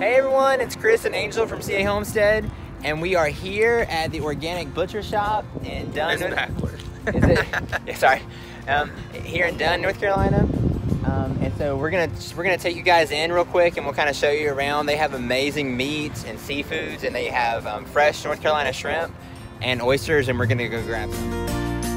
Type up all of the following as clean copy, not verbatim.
Hey everyone, it's Chris and Angel from CA Homestead, and we are here at the Organic Butcher Shop in Dunn. It's backward. Is it? Yeah, sorry. Here in Dunn, North Carolina. And so we're gonna take you guys in real quick, and we'll kind of show you around. They have amazing meats and seafoods, and they have fresh North Carolina shrimp and oysters, and we're gonna go grab some.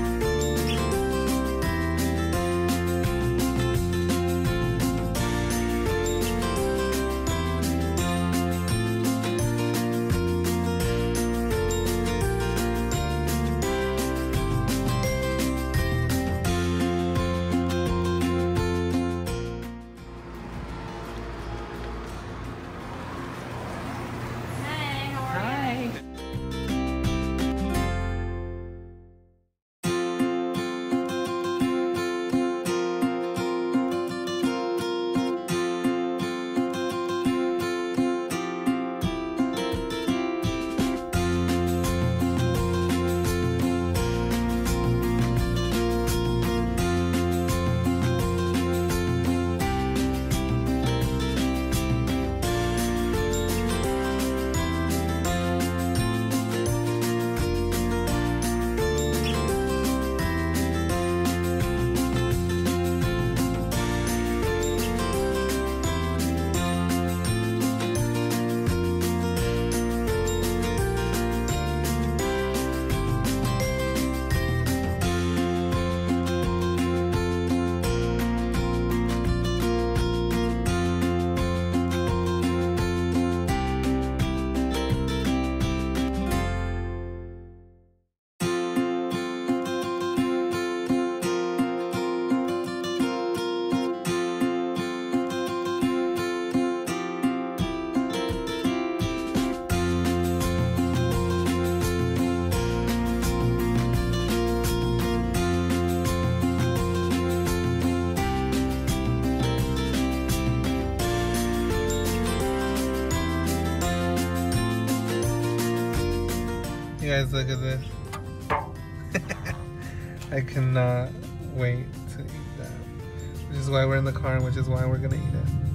You guys, look at this. I cannot wait to eat that. Which is why we're in the car and which is why we're gonna eat it.